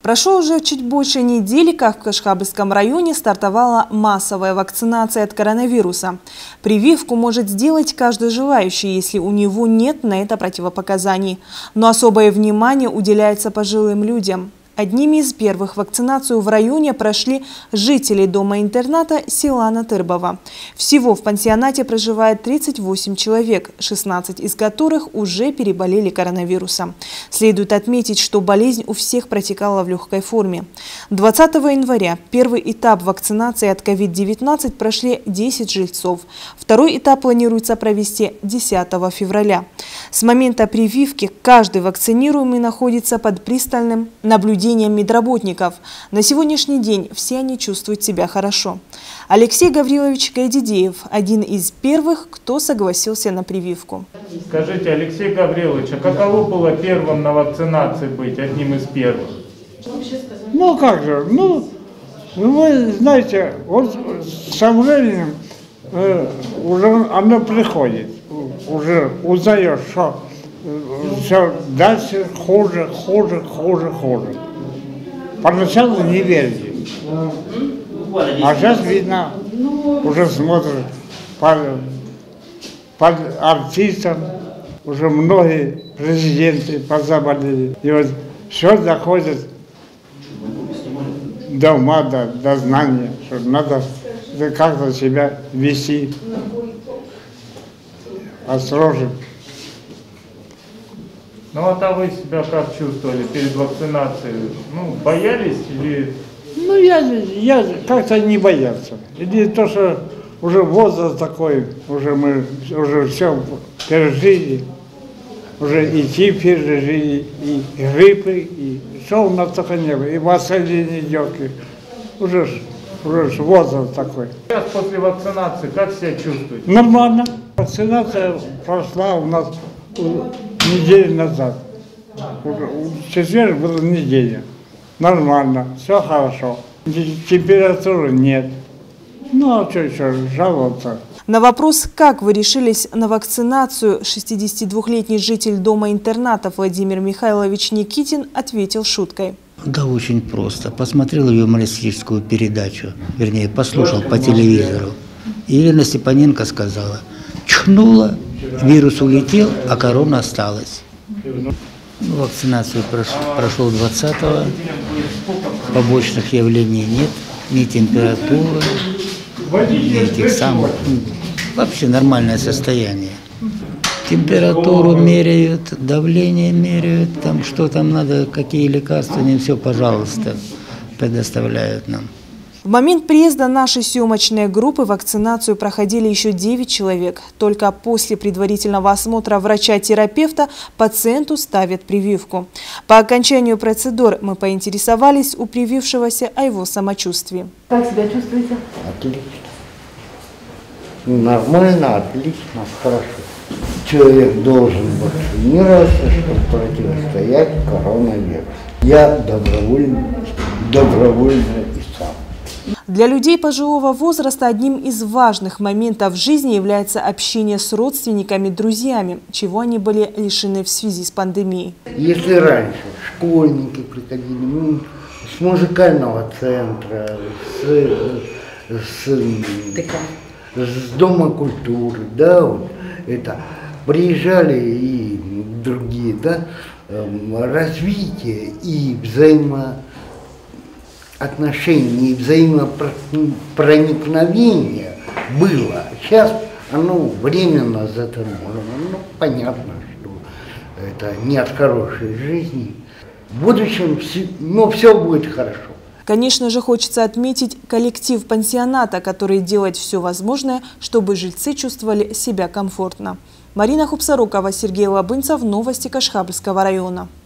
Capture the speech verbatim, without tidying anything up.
Прошло уже чуть больше недели, как в Кашхабльском районе стартовала массовая вакцинация от коронавируса. Прививку может сделать каждый желающий, если у него нет на это противопоказаний. Но особое внимание уделяется пожилым людям. Одними из первых вакцинацию в районе прошли жители дома-интерната села Натырбово. Всего в пансионате проживает тридцать восемь человек, шестнадцать из которых уже переболели коронавирусом. Следует отметить, что болезнь у всех протекала в легкой форме. двадцатого января первый этап вакцинации от ковид девятнадцать прошли десять жильцов. Второй этап планируется провести десятого февраля. С момента прививки каждый вакцинируемый находится под пристальным наблюдением медработников. На сегодняшний день все они чувствуют себя хорошо. Алексей Гаврилович Кайдидеев – один из первых, кто согласился на прививку. Скажите, Алексей Гаврилович, а каково было первым на вакцинации быть, одним из первых? Ну как же, ну, вы знаете, вот со временем э, уже оно приходит, уже узнаешь, что все дальше хуже, хуже, хуже, хуже. Поначалу не верили, а сейчас видно, уже смотрят по, по артистам, уже многие президенты позаболели. И вот все доходит до ума, до, до знания, что надо как-то себя вести осторожно. Ну вот а вы себя как чувствовали перед вакцинацией? Ну, боялись или... Ну я, я как-то не боялся. Или то, что уже возраст такой, уже мы уже все пережили, уже и тиф пережили, и гриппы, и что у нас только не было, и воспаление легких. Уже, уже возраст такой. Сейчас после вакцинации как себя чувствуете? Нормально. Вакцинация прошла у нас неделю назад. В четверг была неделя. Нормально, все хорошо. Температуры нет. Ну а что еще, жаловаться? На вопрос, как вы решились на вакцинацию, шестидесятидвухлетний житель дома-интерната Владимир Михайлович Никитин ответил шуткой. Да очень просто. Посмотрел юмористическую передачу, вернее, послушал по телевизору. Елена Степаненко сказала: чхнула, вирус улетел, а корона осталась. Вакцинацию прошел двадцатого, побочных явлений нет, ни температуры, ни этих самых, вообще нормальное состояние. Температуру меряют, давление меряют, там что там надо, какие лекарства, не все, пожалуйста, предоставляют нам. В момент приезда нашей съемочной группы вакцинацию проходили еще девять человек. Только после предварительного осмотра врача-терапевта пациенту ставят прививку. По окончанию процедур мы поинтересовались у привившегося о его самочувствии. Как себя чувствуете? Отлично. Нормально, отлично, хорошо. Человек должен вакцинироваться, чтобы противостоять коронавирусу. Я добровольно, добровольно и сам. Для людей пожилого возраста одним из важных моментов в жизни является общение с родственниками, друзьями, чего они были лишены в связи с пандемией. Если раньше школьники приходили, ну, с музыкального центра, с, с, с Дома культуры, да, вот, это, приезжали и другие, да, развитие и взаимоотношения, отношений, взаимопроникновения было. Сейчас оно временно заторможено. Ну, понятно, что это не от хорошей жизни. В будущем, но все будет хорошо. Конечно же, хочется отметить коллектив пансионата, который делает все возможное, чтобы жильцы чувствовали себя комфортно. Марина Хупсарукова, Сергей Лабынцев, новости Кашхабльского района.